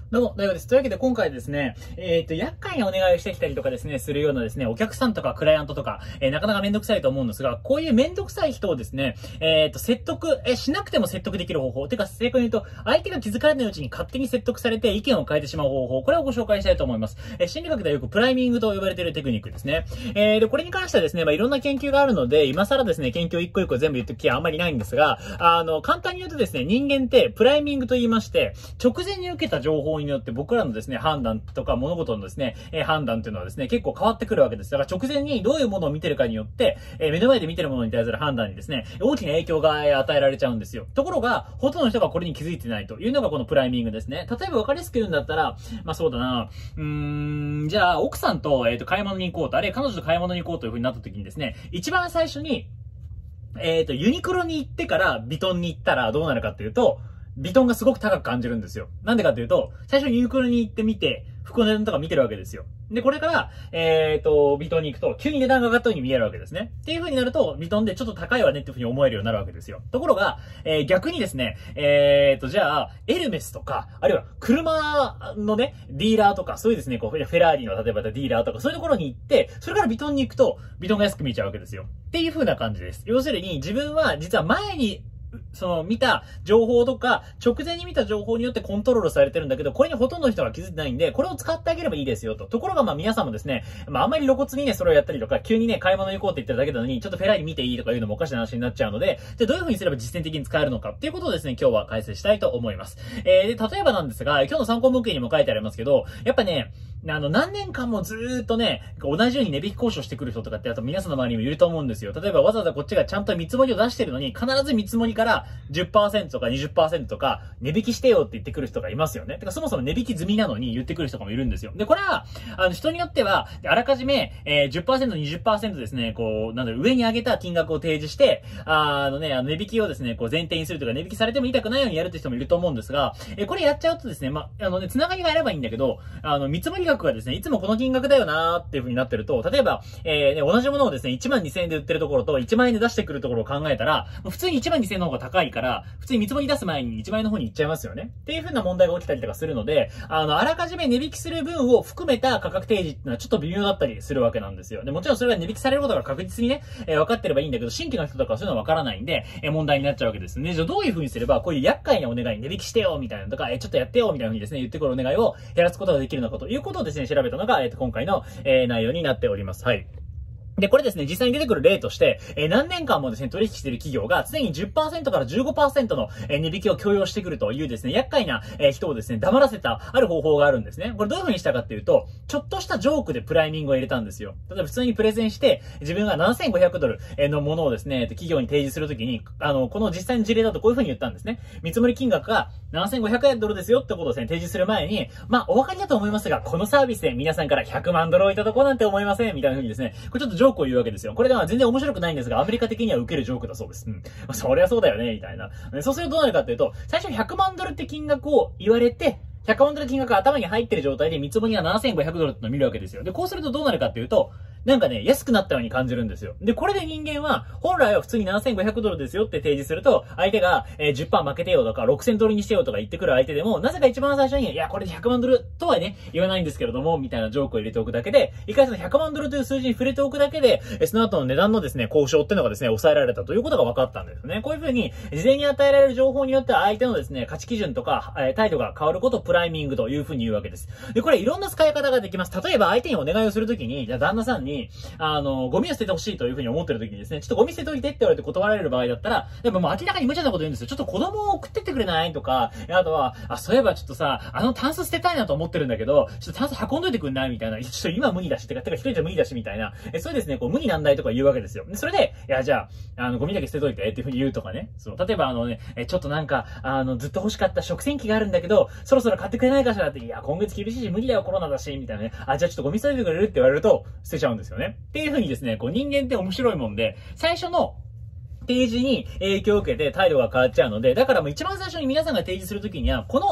どうも、大丈夫です。というわけで今回ですね、厄介なお願いをしてきたりとかですね、するようなですね、お客さんとかクライアントとか、なかなかめんどくさいと思うんですが、こういうめんどくさい人をですね、説得、しなくても説得できる方法。てか、正確に言うと、相手が気づかれないうちに勝手に説得されて意見を変えてしまう方法。これをご紹介したいと思います。心理学ではよくプライミングと呼ばれているテクニックですね。で、これに関してはですね、いろんな研究があるので、今更ですね、研究一個一個全部言っておく気はあんまりないんですが、簡単に言うとですね、人間ってプライミングと言いまして、直前に受けた情報によって僕らのですね、判断とか物事のですね、判断っていうのはですね、結構変わってくるわけです。だから直前にどういうものを見てるかによって、目の前で見てるものに対する判断にですね、大きな影響が与えられちゃうんですよ。ところが、ほとんどの人がこれに気づいてないというのがこのプライミングですね。例えば分かりやすく言うんだったら、そうだな、じゃあ、奥さんと、買い物に行こうと、あるいは彼女と買い物に行こうという風になった時にですね、一番最初に、ユニクロに行ってからビトンに行ったらどうなるかっていうと、ビトンがすごく高く感じるんですよ。なんでかっていうと、最初にユニクロに行ってみて、服の値段とか見てるわけですよ。で、これから、ビトンに行くと、急に値段が上がったように見えるわけですね。っていう風になると、ビトンでちょっと高いわねっていう風に思えるようになるわけですよ。ところが、逆にですね、じゃあ、エルメスとか、あるいは車のね、ディーラーとか、そういうですね、こう、フェラーリの例えばディーラーとか、そういうところに行って、それからビトンに行くと、ビトンが安く見えちゃうわけですよ。っていう風な感じです。要するに、自分は実は前に、見た情報とか、直前に見た情報によってコントロールされてるんだけど、これにほとんどの人が気づいてないんで、これを使ってあげればいいですよと。ところが皆さんもですね、あんまり露骨にね、それをやったりとか、急にね、買い物に行こうって言ってるだけなのに、ちょっとフェラーリ見ていいとかいうのもおかしな話になっちゃうので、じゃあどういう風にすれば実践的に使えるのかっていうことをですね、今日は解説したいと思います。で、例えばなんですが、今日の参考文献にも書いてありますけど、やっぱね、何年間もずーっとね、同じように値引き交渉してくる人とかって、あと皆さんの周りにもいると思うんですよ。例えばわざわざこっちがちゃんと見積もりを出してるのに、必ず見積もりから10% とか 20% とか値引きしてよって言ってくる人がいますよね。てかそもそも値引き済みなのに言ってくる人もいるんですよ。で、これは、人によっては、あらかじめ、10%、20% ですね、こう、上に上げた金額を提示して、値引きをですね、こう前提にするとか、値引きされても痛くないようにやるって人もいると思うんですが、これやっちゃうとですね、つながりがあればいいんだけど、見積もり額がですね、いつもこの金額だよなーっていう風になってると、例えば、同じものをですね、12,000円で売ってるところと1万円で出してくるところを考えたら、普通に12,000円の方が高いから、普通に見積もり出す前に1万円の方に行っちゃいますよね。っていう風な問題が起きたりとかするので、あらかじめ値引きする分を含めた価格提示っていうのはちょっと微妙だったりするわけなんですよ。で、もちろんそれが値引きされることが確実にね、分かってればいいんだけど、新規の人とかはそういうのは分からないんで、問題になっちゃうわけですね。じゃあどういう風にすれば、こういう厄介なお願い、値引きしてよみたいなのとか、ちょっとやってよみたいな風にですね、言ってくるお願いを減らすことができるのかということをですね、調べたのが、今回の、内容になっております。はい。で、これですね、実際に出てくる例として、何年間もですね、取引している企業が常に 10% から 15% の値引きを強要してくるというですね、厄介な人をですね、黙らせたある方法があるんですね。これどういう風にしたかっていうと、ちょっとしたジョークでプライミングを入れたんですよ。例えば普通にプレゼンして、自分が$7,500のものをですね、企業に提示するときに、この実際の事例だとこういう風に言ったんですね。見積もり金額が$7,500ですよってことをですね、提示する前に、お分かりだと思いますが、このサービスで皆さんから100万ドルをいただこうなんて思いませんみたいな風にですね、これちょっとジョークを言うわけですよ。これが全然面白くないんですが、アメリカ的には受けるジョークだそうです。そりゃそうだよね、みたいな。そうするとどうなるかっていうと、最初100万ドルって金額を言われて、100万ドル金額が頭に入ってる状態で見積もりが$7,500ってのを見るわけですよ。で、こうするとどうなるかっていうと、なんかね、安くなったように感じるんですよ。で、これで人間は、本来は普通に$7,500ですよって提示すると、相手が、10% 負けてよとか、$6,000ドルにしてよとか言ってくる相手でも、なぜか一番最初に、いや、これで100万ドルとはね、言わないんですけれども、みたいなジョークを入れておくだけで、一回その100万ドルという数字に触れておくだけで、その後の値段のですね、交渉っていうのがですね、抑えられたということが分かったんですね。こういう風に、事前に与えられる情報によっては、相手のですね、価値基準とか、態度が変わることをプライミングという風に言うわけです。で、これいろんな使い方ができます。例えば相手にお願いをするときに、じゃあ旦那さんに、ゴミを捨ててほしいというふうに思ってる時にですね、ちょっとゴミ捨てといてって言われて断られる場合だったら、でももう明らかに無茶なこと言うんですよ。ちょっと子供を送ってってくれないとか、あとは、そういえばちょっとさ、タンス捨てたいなと思ってるんだけど、ちょっとタンス運んどいてくんないみたいな。ちょっと今無理だし、てか一人じゃ無理だしみたいな。そうですね、こう無理難題とか言うわけですよ。それで、いや、じゃあ、ゴミだけ捨てといてっていうふうに言うとかね。例えばちょっとなんか、ずっと欲しかった食洗機があるんだけど、そろそろ買ってくれないかしらって、いや、今月厳しいし無理だよ、コロナだし、みたいなね。じゃあちょっとゴミ捨てといてくれるって言われると、捨てちゃうんですよね。っていうふうにですね、こう人間って面白いもんで、最初の提示に影響を受けて態度が変わっちゃうので、だからもう一番最初に皆さんが提示するときには、この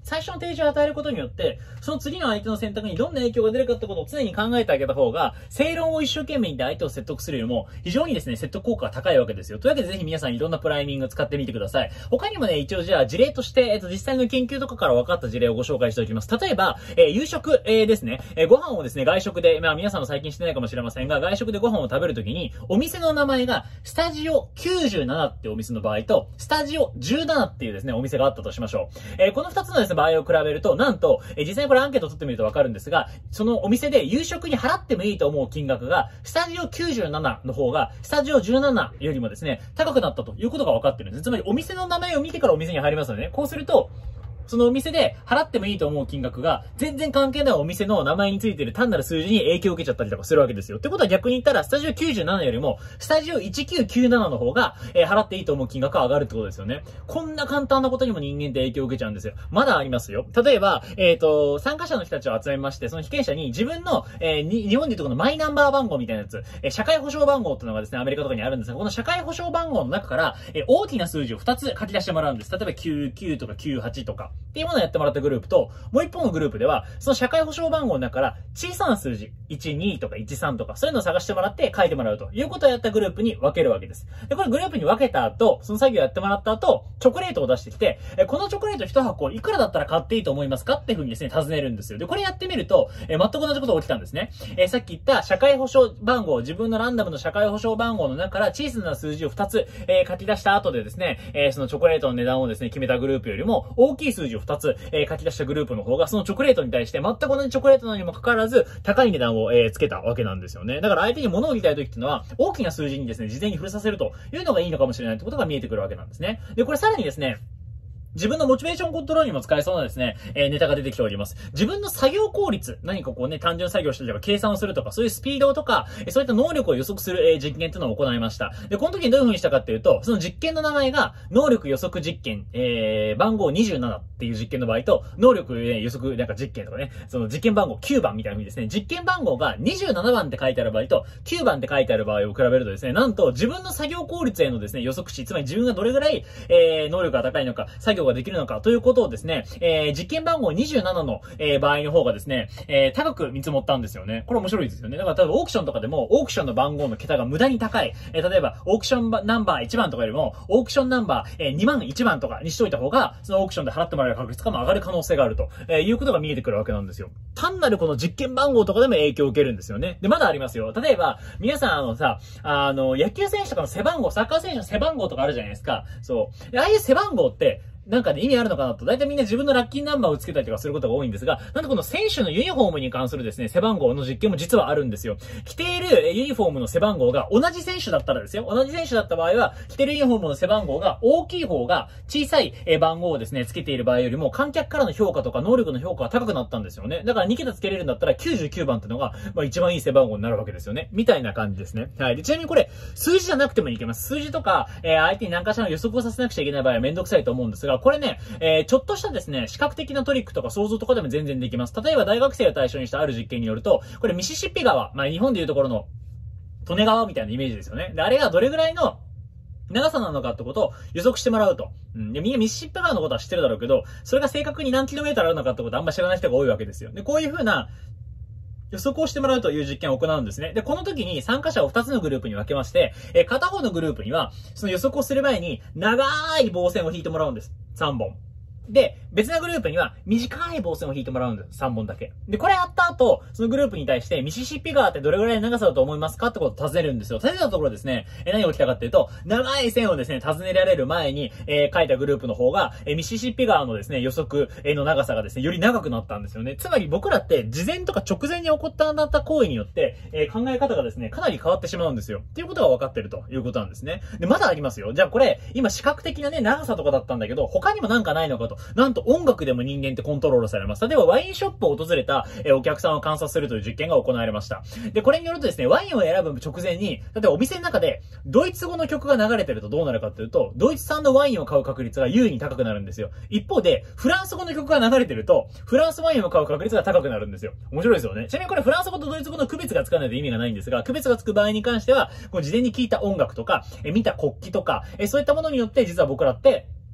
最初の提示を与えることによって、その次の相手の選択にどんな影響が出るかってことを常に考えてあげた方が、正論を一生懸命言って相手を説得するよりも、非常にですね、説得効果が高いわけですよ。というわけでぜひ皆さんいろんなプライミングを使ってみてください。他にもね、一応じゃあ事例として、実際の研究とかから分かった事例をご紹介しておきます。例えば、夕食、ですね、ご飯をですね、外食で、皆さんも最近してないかもしれませんが、外食でご飯を食べるときに、お店の名前が、スタジオ97ってお店の場合と、スタジオ17っていうですね、お店があったとしましょう。この2つのですね、場合を比べると、なんと、実際にこれアンケートを取ってみるとわかるんですが、そのお店で夕食に払ってもいいと思う金額が、スタジオ97の方が、スタジオ17よりもですね、高くなったということが分かってるんです。つまり、お店の名前を見てからお店に入りますよね。こうすると、そのお店で払ってもいいと思う金額が全然関係ないお店の名前についている単なる数字に影響を受けちゃったりとかするわけですよ。ってことは逆に言ったらスタジオ97よりもスタジオ1997の方が、払っていいと思う金額が上がるってことですよね。こんな簡単なことにも人間って影響を受けちゃうんですよ。まだありますよ。例えば、参加者の人たちを集めまして、その被験者に自分の、日本でいうとこのマイナンバー番号みたいなやつ、社会保障番号っていうのがですね、アメリカとかにあるんですが、この社会保障番号の中から、大きな数字を2つ書き出してもらうんです。例えば99とか98とか。っていうものをやってもらったグループと、もう一方のグループでは、その社会保障番号の中から小さな数字、12とか13とか、そういうのを探してもらって書いてもらうということをやったグループに分けるわけです。で、これグループに分けた後、その作業をやってもらった後、チョコレートを出してきて、このチョコレート1箱いくらだったら買っていいと思いますかっていうふうにですね、尋ねるんですよ。で、これやってみると、全く同じことが起きたんですね。さっき言った社会保障番号、自分のランダムの社会保障番号の中から小さな数字を2つ、書き出した後でですね、そのチョコレートの値段をですね、決めたグループよりも大きい数字を2つ、書き出したグループの方が、そのチョコレートに対して全く同じチョコレートなのにもかかわらず、高い値段を、つけたわけなんですよね。だから相手に物を売りたい時っていうのは、大きな数字にですね、事前に触れさせるというのがいいのかもしれないってことが見えてくるわけなんですね。で、これさらにですね、自分のモチベーションコントロールにも使えそうなですね、ネタが出てきております。自分の作業効率、何かこうね、単純作業したりとか計算をするとか、そういうスピードとか、そういった能力を予測する、実験というのを行いました。で、この時にどういう風にしたかっていうと、その実験の名前が、能力予測実験、番号27っていう実験の場合と、能力、予測なんか実験とかね、その実験番号9番みたいな風にですね、実験番号が27番って書いてある場合と、9番って書いてある場合を比べるとですね、なんと自分の作業効率へのですね、予測値、つまり自分がどれぐらい、能力が高いのか、作業ができるのかということをですね、実験番号27の、場合の方がですね、高く見積もったんですよね。これ面白いですよね。だから例えばオークションとかでも、オークションの番号の桁が無駄に高い。例えば、オークションナンバー1番とかよりも、オークションナンバー、2万1番とかにしといた方が、そのオークションで払ってもらえる確率が上がる可能性があると、いうことが見えてくるわけなんですよ。単なるこの実験番号とかでも影響を受けるんですよね。で、まだありますよ。例えば、皆さん野球選手とかの背番号、サッカー選手の背番号とかあるじゃないですか。そう。で、ああいう背番号って、なんかね、意味あるのかなと。だいたいみんな自分のラッキーナンバーをつけたりとかすることが多いんですが、なんとこの選手のユニフォームに関するですね、背番号の実験も実はあるんですよ。着ているユニフォームの背番号が同じ選手だったらですよ。同じ選手だった場合は、着ているユニフォームの背番号が大きい方が小さい番号をですね、つけている場合よりも観客からの評価とか能力の評価が高くなったんですよね。だから2桁つけれるんだったら99番ってのが、一番いい背番号になるわけですよね。みたいな感じですね。はい。で、ちなみにこれ、数字じゃなくてもいけます。数字とか、相手に何かしらの予測をさせなくちゃいけない場合はめんどくさいと思うんですが、これね、ちょっとしたですね、視覚的なトリックとか想像とかでも全然できます。例えば大学生を対象にしたある実験によると、これミシシッピ川、日本でいうところの利根川みたいなイメージですよね。で、あれがどれぐらいの長さなのかってことを予測してもらうと。で、みんなミシシッピ川のことは知ってるだろうけど、それが正確に何キロメートルあるのかってことはあんま知らない人が多いわけですよ。で、こういう風な予測をしてもらうという実験を行うんですね。で、この時に参加者を2つのグループに分けまして、片方のグループには、その予測をする前に長い棒線を引いてもらうんです。3本。で、別なグループには短い棒線を引いてもらうんです。3本だけ。で、これやった後、そのグループに対してミシシッピ川ってどれぐらいの長さだと思いますかってことを尋ねるんですよ。尋ねたところですね、何が起きたかっていうと、長い線をですね、尋ねられる前に、書いたグループの方が、ミシシッピ川のですね、予測の長さがですね、より長くなったんですよね。つまり僕らって事前とか直前に起こった行為によって、考え方がですね、かなり変わってしまうんですよ。っていうことが分かってるということなんですね。で、まだありますよ。じゃあこれ、今視覚的なね、長さとかだったんだけど、他にもなんかないのかと。なんと音楽でも人間ってコントロールされます。例えばワインショップを訪れたお客さんを観察するという実験が行われました。で、これによるとですね、ワインを選ぶ直前に、例えばお店の中でドイツ語の曲が流れてるとどうなるかっていうと、ドイツ産のワインを買う確率が優位に高くなるんですよ。一方で、フランス語の曲が流れてると、フランスワインを買う確率が高くなるんですよ。面白いですよね。ちなみにこれフランス語とドイツ語の区別がつかないと意味がないんですが、区別がつく場合に関しては、この事前に聞いた音楽とか、見た国旗とか、そういったものによって実は僕らって、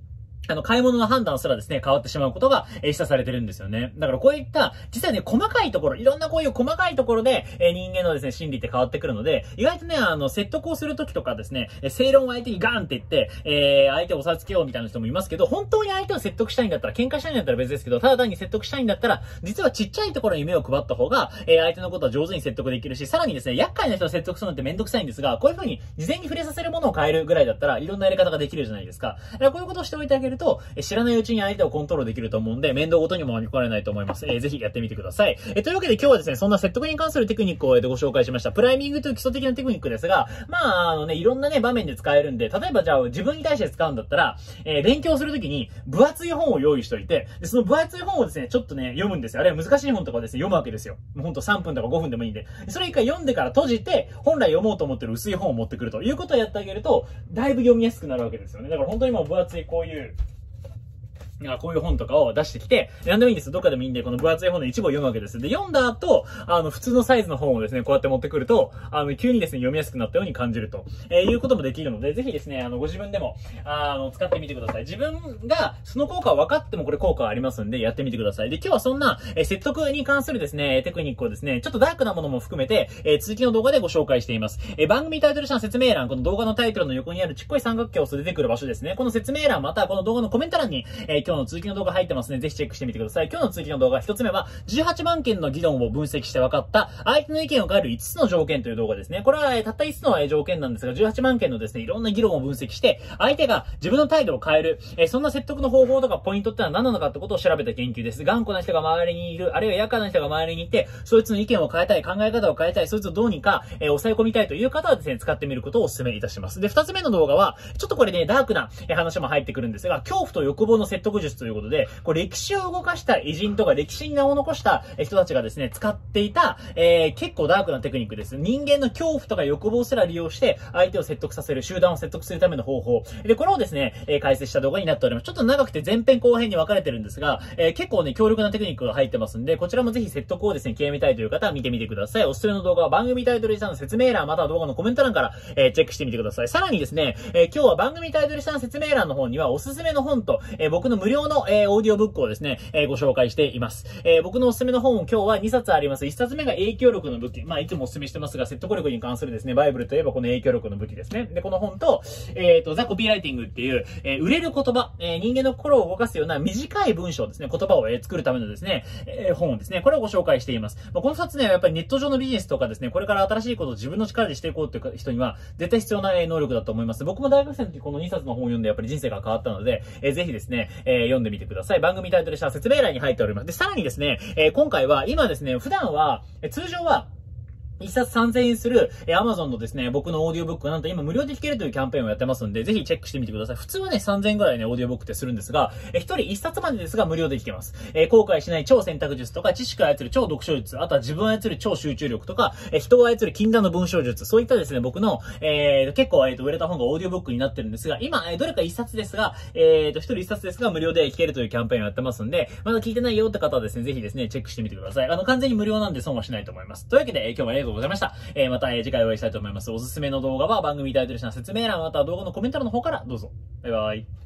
買い物の判断すらですね、変わってしまうことが、示唆されてるんですよね。だからこういった、実はね、細かいところ、いろんなこういう細かいところで、人間のですね、心理って変わってくるので、意外とね、説得をするときとかですね、正論を相手にガーンって言って、相手を押さえつけようみたいな人もいますけど、本当に相手を説得したいんだったら、喧嘩したいんだったら別ですけど、ただ単に説得したいんだったら、実はちっちゃいところに目を配った方が、相手のことは上手に説得できるし、さらにですね、厄介な人を説得するのってめんどくさいんですが、こういう風に事前に触れさせるものを変えるぐらいだったら、いろんなやり方ができるじゃないですか。だからこういうことをしておいてあげると、知らないうちに相手をコントロールできると思うんで、面倒ごとにも巻き込まれないと思います。ぜひやってみてください。というわけで今日はですね、そんな説得に関するテクニックをご紹介しました。プライミングという基礎的なテクニックですが、いろんなね、場面で使えるんで、例えばじゃあ自分に対して使うんだったら、勉強するときに分厚い本を用意しといて、でその分厚い本をですね、ちょっとね、読むんですよ。あれは難しい本とかですね、読むわけですよ。もうほんと3分とか5分でもいいんで。それ一回読んでから閉じて、本来読もうと思ってる薄い本を持ってくるということをやってあげると、だいぶ読みやすくなるわけですよね。だから本当にもう分厚いこういう本とかを出してきて、何でもいいんです。どっかでもいいんで、この分厚い本の一部を読むわけです。で、読んだ後、普通のサイズの本をですね、こうやって持ってくると、急にですね、読みやすくなったように感じると、いうこともできるので、ぜひですね、ご自分でも、使ってみてください。自分が、その効果は分かってもこれ効果ありますんで、やってみてください。で、今日はそんな、説得に関するですね、テクニックをですね、ちょっとダークなものも含めて、続きの動画でご紹介しています。番組タイトル下の説明欄、この動画のタイトルの横にあるちっこい三角形を押すと出てくる場所ですね。この説明欄、またはこの動画のコメント欄に、今日の続きの動画入ってますね。ぜひチェックしてみてください。今日の続きの動画、一つ目は、18万件の議論を分析して分かった、相手の意見を変える5つの条件という動画ですね。これは、たった5つの条件なんですが、18万件のですね、いろんな議論を分析して、相手が自分の態度を変える、そんな説得の方法とかポイントってのは何なのかってことを調べた研究です。頑固な人が周りにいる、あるいは厄介な人が周りにいて、そいつの意見を変えたい、考え方を変えたい、そいつをどうにか、抑え込みたいという方はですね、使ってみることをお勧めいたします。で、2つ目の動画は、ちょっとこれね、ダークな話も入ってくるんですが、恐怖と欲望の説得術ということで、これ歴史を動かした偉人とか歴史に名を残した人たちがですね、使っていた、結構ダークなテクニックです。人間の恐怖とか欲望すら利用して、相手を説得させる、集団を説得するための方法。で、これをですね、解説した動画になっております。ちょっと長くて前編後編に分かれてるんですが、結構ね、強力なテクニックが入ってますんで、こちらもぜひ説得をですね、極めたいという方は見てみてください。おすすめの動画は番組タイトル下の説明欄、または動画のコメント欄から、チェックしてみてください。さらにですね、今日は番組タイトル下の説明欄の方にはおすすめの本と、僕の無料の、オーディオブックをですね、ご紹介しています。僕のおすすめの本を今日は2冊あります。1冊目が影響力の武器。いつもおすすめしてますが、説得力に関するですね、バイブルといえばこの影響力の武器ですね。で、この本と、ザ・コピーライティングっていう、売れる言葉、人間の心を動かすような短い文章ですね、言葉を、作るためのですね、本をですね、これをご紹介しています。この2つね、やっぱりネット上のビジネスとかですね、これから新しいことを自分の力でしていこうという人には、絶対必要な能力だと思います。僕も大学生の時この2冊の本を読んでやっぱり人生が変わったので、ぜひですね、読んでみてください。番組タイトル下説明欄に入っております。で、さらにですね、今回は、今ですね、普段は、通常は、1冊3000円する、Amazon のですね、僕のオーディオブックがなんと今無料で聞けるというキャンペーンをやってますんで、ぜひチェックしてみてください。普通はね、3000円ぐらいね、オーディオブックってするんですが、1人1冊までですが無料で聞けます。後悔しない超選択術とか、知識を操る超読書術、あとは自分を操る超集中力とか、人を操る禁断の文章術、そういったですね、僕の、結構、売れた本がオーディオブックになってるんですが、今、どれか1冊ですが、1人1冊ですが無料で聞けるというキャンペーンをやってますんで、まだ聞いてないよって方はですね、ぜひですね、チェックしてみてください。完全に無料なんで損はしないと思います。というわけで、今日もありがとうございました。また次回お会いしたいと思います。おすすめの動画は番組タイトル下の説明欄、または動画のコメント欄の方からどうぞ。バイバイ。